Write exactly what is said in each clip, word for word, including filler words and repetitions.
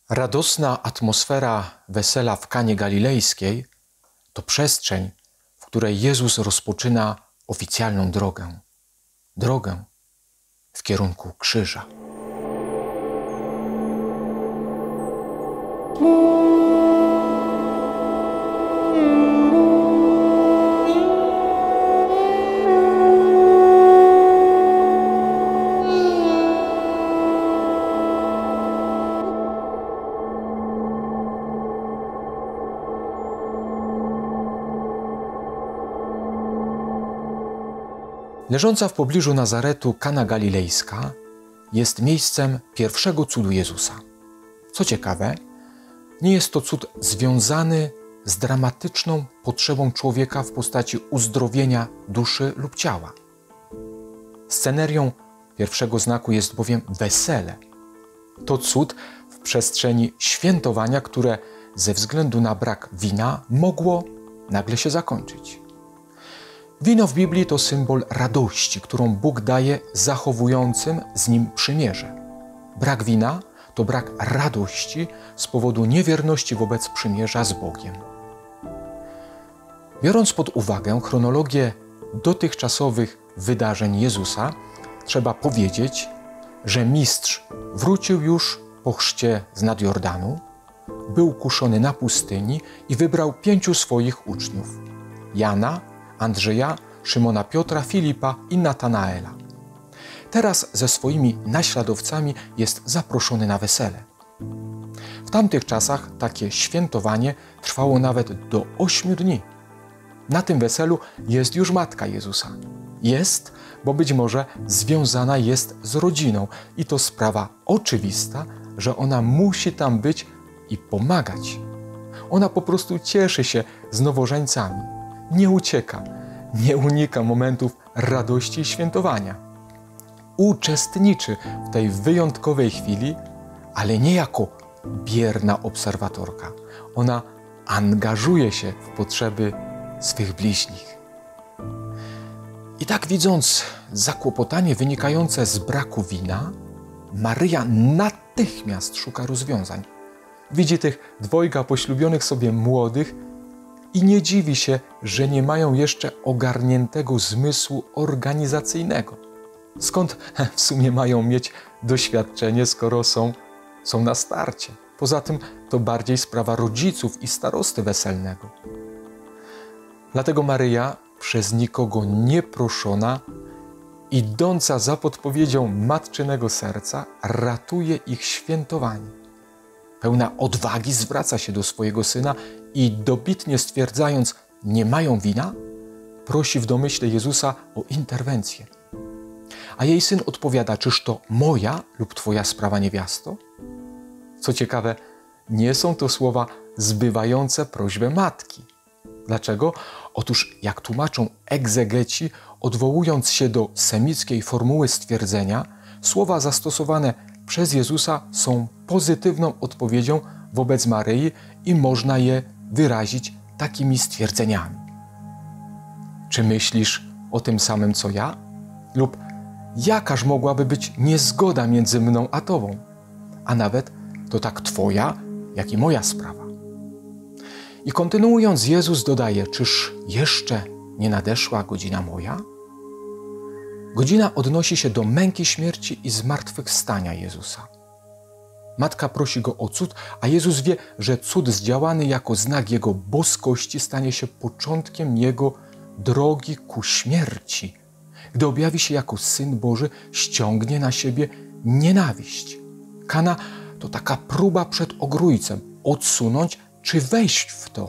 Radosna atmosfera wesela w Kanie Galilejskiej to przestrzeń, w której Jezus rozpoczyna oficjalną drogę. Drogę w kierunku krzyża. Leżąca w pobliżu Nazaretu Kana Galilejska jest miejscem pierwszego cudu Jezusa. Co ciekawe, nie jest to cud związany z dramatyczną potrzebą człowieka w postaci uzdrowienia duszy lub ciała. Scenerią pierwszego znaku jest bowiem wesele. To cud w przestrzeni świętowania, które ze względu na brak wina mogło nagle się zakończyć. Wino w Biblii to symbol radości, którą Bóg daje zachowującym z Nim przymierze. Brak wina to brak radości z powodu niewierności wobec przymierza z Bogiem. Biorąc pod uwagę chronologię dotychczasowych wydarzeń Jezusa, trzeba powiedzieć, że mistrz wrócił już po chrzcie z nad Jordanu, był kuszony na pustyni i wybrał pięciu swoich uczniów: Jana, Andrzeja, Szymona Piotra, Filipa i Natanaela. Teraz ze swoimi naśladowcami jest zaproszony na wesele. W tamtych czasach takie świętowanie trwało nawet do ośmiu dni. Na tym weselu jest już matka Jezusa. Jest, bo być może związana jest z rodziną i to sprawa oczywista, że ona musi tam być i pomagać. Ona po prostu cieszy się z nowożeńcami. Nie ucieka, nie unika momentów radości i świętowania. Uczestniczy w tej wyjątkowej chwili, ale nie jako bierna obserwatorka. Ona angażuje się w potrzeby swych bliźnich. I tak widząc zakłopotanie wynikające z braku wina, Maryja natychmiast szuka rozwiązań. Widzi tych dwojga poślubionych sobie młodych i nie dziwi się, że nie mają jeszcze ogarniętego zmysłu organizacyjnego. Skąd w sumie mają mieć doświadczenie, skoro są, są na starcie? Poza tym to bardziej sprawa rodziców i starosty weselnego. Dlatego Maryja, przez nikogo nieproszona, idąca za podpowiedzią matczynego serca, ratuje ich świętowanie. Pełna odwagi zwraca się do swojego syna i dobitnie stwierdzając, nie mają wina, prosi w domyśle Jezusa o interwencję. A jej syn odpowiada, czyż to moja lub twoja sprawa, niewiasto? Co ciekawe, nie są to słowa zbywające prośbę matki. Dlaczego? Otóż, jak tłumaczą egzegeci, odwołując się do semickiej formuły stwierdzenia, słowa zastosowane przez Jezusa są pozytywną odpowiedzią wobec Maryi i można je wyrazić takimi stwierdzeniami. Czy myślisz o tym samym, co ja? Lub jakaż mogłaby być niezgoda między mną a tobą? A nawet to tak twoja, jak i moja sprawa. I kontynuując, Jezus dodaje, czyż jeszcze nie nadeszła godzina moja? Godzina odnosi się do męki śmierci i zmartwychwstania Jezusa. Matka prosi Go o cud, a Jezus wie, że cud zdziałany jako znak Jego boskości stanie się początkiem Jego drogi ku śmierci. Gdy objawi się jako Syn Boży, ściągnie na siebie nienawiść. Kana to taka próba przed ogrójcem, odsunąć czy wejść w to.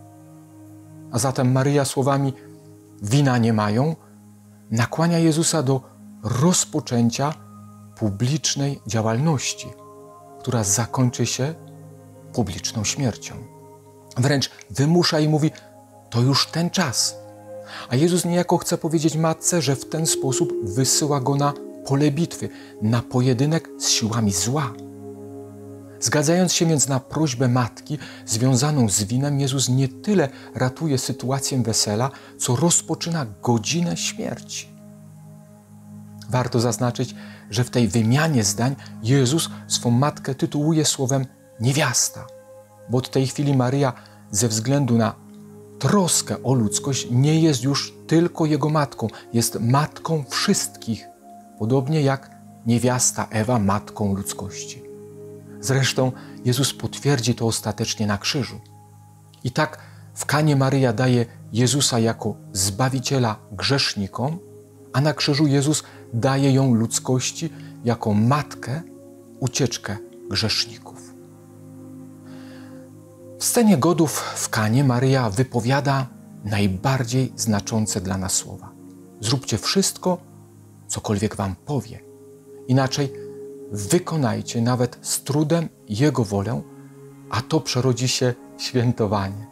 A zatem Maryja słowami wina nie mają nakłania Jezusa do rozpoczęcia publicznej działalności, która zakończy się publiczną śmiercią. Wręcz wymusza i mówi, to już ten czas. A Jezus niejako chce powiedzieć matce, że w ten sposób wysyła go na pole bitwy, na pojedynek z siłami zła. Zgadzając się więc na prośbę matki związaną z winem, Jezus nie tyle ratuje sytuację wesela, co rozpoczyna godzinę śmierci. Warto zaznaczyć, że w tej wymianie zdań Jezus swą matkę tytułuje słowem niewiasta, bo od tej chwili Maryja ze względu na troskę o ludzkość nie jest już tylko jego matką, jest matką wszystkich, podobnie jak niewiasta Ewa matką ludzkości. Zresztą Jezus potwierdzi to ostatecznie na krzyżu. I tak w Kanie Maryja daje Jezusa jako Zbawiciela grzesznikom, a na krzyżu Jezus daje ją ludzkości jako matkę, ucieczkę grzeszników. W scenie godów w Kanie Maryja wypowiada najbardziej znaczące dla nas słowa. Zróbcie wszystko, cokolwiek wam powie. Inaczej wykonajcie nawet z trudem Jego wolę, a to przerodzi się w świętowanie.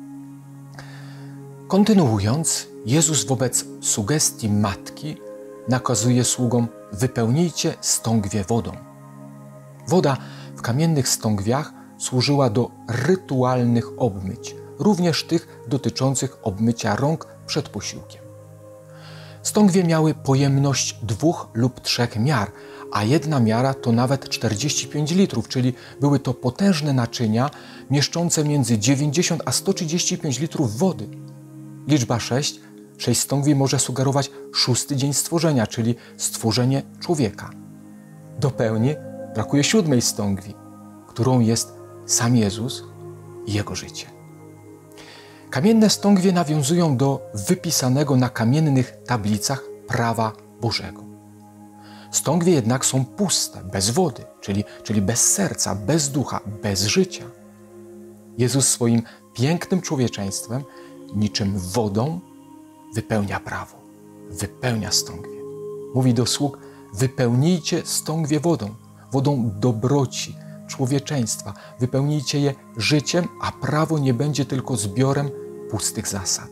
Kontynuując, Jezus wobec sugestii matki nakazuje sługom: wypełnijcie stągwie wodą. Woda w kamiennych stągwiach służyła do rytualnych obmyć, również tych dotyczących obmycia rąk przed posiłkiem. Stągwie miały pojemność dwóch lub trzech miar, a jedna miara to nawet czterdzieści pięć litrów, czyli były to potężne naczynia mieszczące między dziewięćdziesiąt a sto trzydzieści pięć litrów wody. Liczba sześć, sześć stągwi może sugerować szósty dzień stworzenia, czyli stworzenie człowieka. Do pełni brakuje siódmej stągwi, którą jest sam Jezus i Jego życie. Kamienne stągwie nawiązują do wypisanego na kamiennych tablicach prawa Bożego. Stągwie jednak są puste, bez wody, czyli, czyli bez serca, bez ducha, bez życia. Jezus swoim pięknym człowieczeństwem, niczym wodą, wypełnia prawo, wypełnia stągwie. Mówi do sług: wypełnijcie stągwie wodą, wodą dobroci, człowieczeństwa. Wypełnijcie je życiem, a prawo nie będzie tylko zbiorem pustych zasad.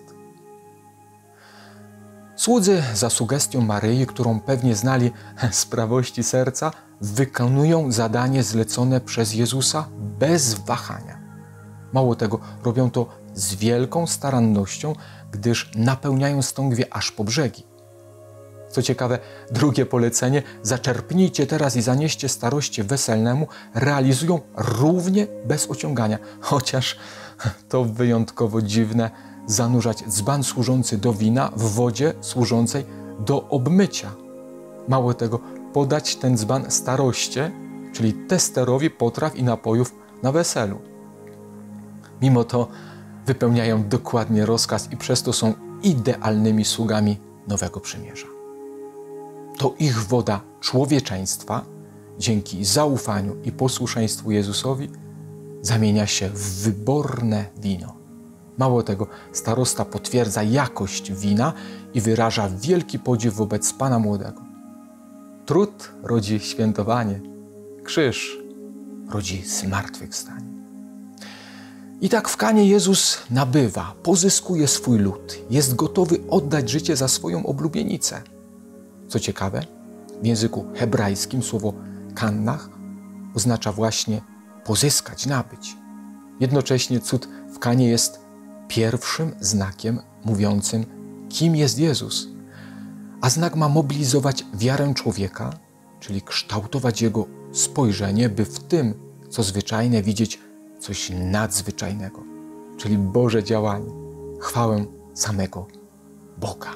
Słudzy za sugestią Maryi, którą pewnie znali z prawości serca, wykonują zadanie zlecone przez Jezusa bez wahania. Mało tego, robią to z wielką starannością, gdyż napełniają stągwie aż po brzegi. Co ciekawe, drugie polecenie: zaczerpnijcie teraz i zanieście staroście weselnemu, realizują równie bez ociągania, chociaż to wyjątkowo dziwne zanurzać dzban służący do wina w wodzie służącej do obmycia. Mało tego, podać ten dzban staroście, czyli testerowi potraw i napojów na weselu. Mimo to wypełniają dokładnie rozkaz i przez to są idealnymi sługami Nowego Przymierza. To ich woda człowieczeństwa, dzięki zaufaniu i posłuszeństwu Jezusowi, zamienia się w wyborne wino. Mało tego, starosta potwierdza jakość wina i wyraża wielki podziw wobec Pana Młodego. Trud rodzi świętowanie, krzyż rodzi zmartwychwstanie. I tak w Kanie Jezus nabywa, pozyskuje swój lud, jest gotowy oddać życie za swoją oblubienicę. Co ciekawe, w języku hebrajskim słowo kannach oznacza właśnie pozyskać, nabyć. Jednocześnie cud w Kanie jest pierwszym znakiem mówiącym, kim jest Jezus. A znak ma mobilizować wiarę człowieka, czyli kształtować jego spojrzenie, by w tym, co zwyczajne, widzieć coś nadzwyczajnego, czyli Boże działanie, chwałę samego Boga.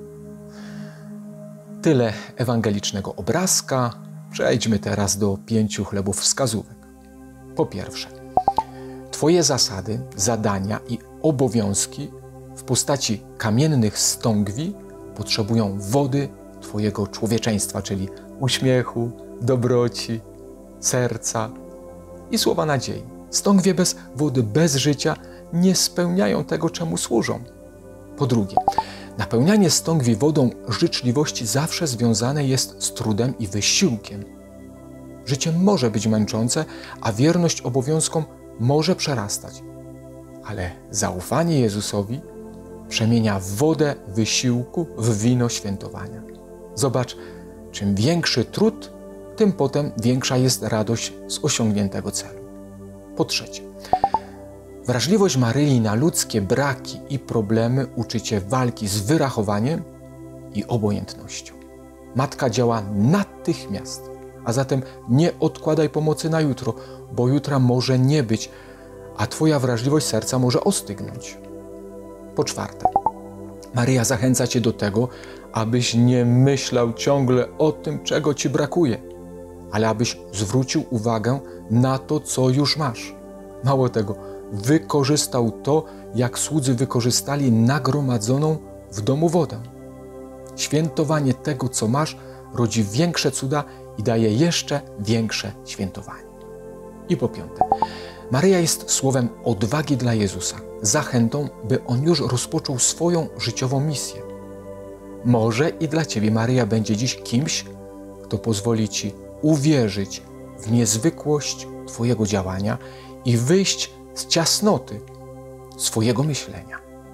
Tyle ewangelicznego obrazka. Przejdźmy teraz do pięciu chlebów wskazówek. Po pierwsze, Twoje zasady, zadania i obowiązki w postaci kamiennych stągwi potrzebują wody Twojego człowieczeństwa, czyli uśmiechu, dobroci, serca i słowa nadziei. Stągwie bez wody, bez życia nie spełniają tego, czemu służą. Po drugie, napełnianie stągwi wodą życzliwości zawsze związane jest z trudem i wysiłkiem. Życie może być męczące, a wierność obowiązkom może przerastać. Ale zaufanie Jezusowi przemienia wodę wysiłku w wino świętowania. Zobacz, czym większy trud, tym potem większa jest radość z osiągniętego celu. Po trzecie, wrażliwość Maryi na ludzkie braki i problemy uczy Cię walki z wyrachowaniem i obojętnością. Matka działa natychmiast, A zatem nie odkładaj pomocy na jutro, bo jutra może nie być, a Twoja wrażliwość serca może ostygnąć. Po czwarte, Maryja zachęca Cię do tego, abyś nie myślał ciągle o tym, czego Ci brakuje, ale abyś zwrócił uwagę na to, co już masz. Mało tego, wykorzystał to, jak słudzy wykorzystali nagromadzoną w domu wodę. Świętowanie tego, co masz, rodzi większe cuda i daje jeszcze większe świętowanie. I po piąte, Maryja jest słowem odwagi dla Jezusa, zachętą, by On już rozpoczął swoją życiową misję. Może i dla Ciebie Maryja będzie dziś kimś, kto pozwoli Ci uwierzyć w niezwykłość Twojego działania i wyjść z ciasnoty swojego myślenia.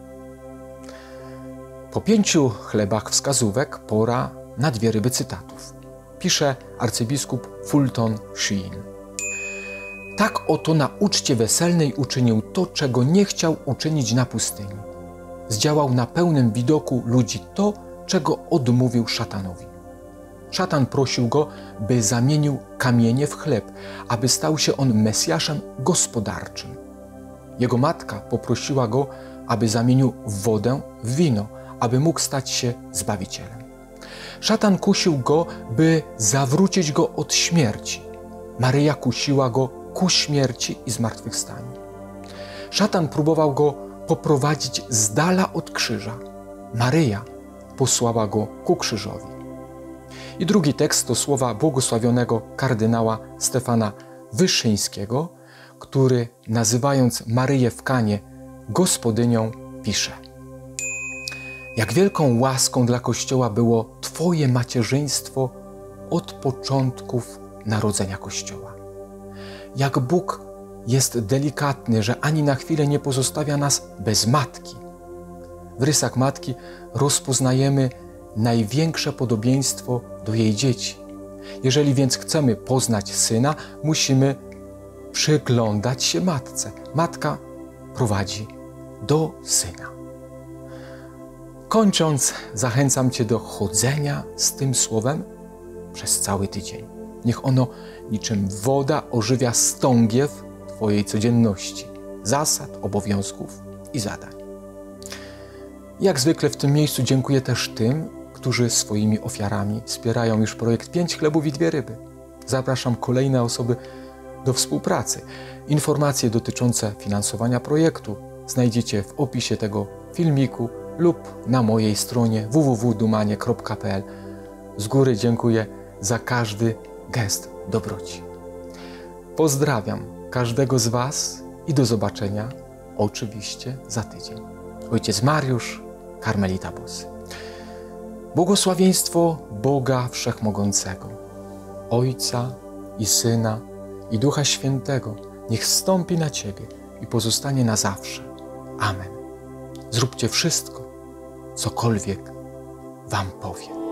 Po pięciu chlebach wskazówek pora na dwie ryby cytatów. Pisze arcybiskup Fulton Sheen. Tak oto na uczcie weselnej uczynił to, czego nie chciał uczynić na pustyni. Zdziałał na pełnym widoku ludzi to, czego odmówił szatanowi. Szatan prosił go, by zamienił kamienie w chleb, aby stał się on Mesjaszem gospodarczym. Jego matka poprosiła go, aby zamienił wodę w wino, aby mógł stać się Zbawicielem. Szatan kusił go, by zawrócić go od śmierci. Maryja kusiła go ku śmierci i zmartwychwstaniu. Szatan próbował go poprowadzić z dala od krzyża. Maryja posłała go ku krzyżowi. I drugi tekst to słowa błogosławionego kardynała Stefana Wyszyńskiego, który, nazywając Maryję w Kanie gospodynią, pisze: jak wielką łaską dla Kościoła było Twoje macierzyństwo od początków narodzenia Kościoła. Jak Bóg jest delikatny, że ani na chwilę nie pozostawia nas bez matki. W rysach matki rozpoznajemy największe podobieństwo do jej dzieci. Jeżeli więc chcemy poznać Syna, musimy przyglądać się matce. Matka prowadzi do Syna. Kończąc, zachęcam Cię do chodzenia z tym słowem przez cały tydzień. Niech ono niczym woda ożywia stągiew Twojej codzienności, zasad, obowiązków i zadań. Jak zwykle w tym miejscu dziękuję też tym, którzy swoimi ofiarami wspierają już projekt Pięć chlebów i dwie ryby. Zapraszam kolejne osoby do współpracy. Informacje dotyczące finansowania projektu znajdziecie w opisie tego filmiku lub na mojej stronie w w w kropka dumanie kropka p l. Z góry dziękuję za każdy gest dobroci. Pozdrawiam każdego z Was i do zobaczenia oczywiście za tydzień. Ojciec Mariusz, Karmelita Bosy. Błogosławieństwo Boga Wszechmogącego, Ojca i Syna i Ducha Świętego niech zstąpi na Ciebie i pozostanie na zawsze. Amen. Zróbcie wszystko, cokolwiek Wam powie.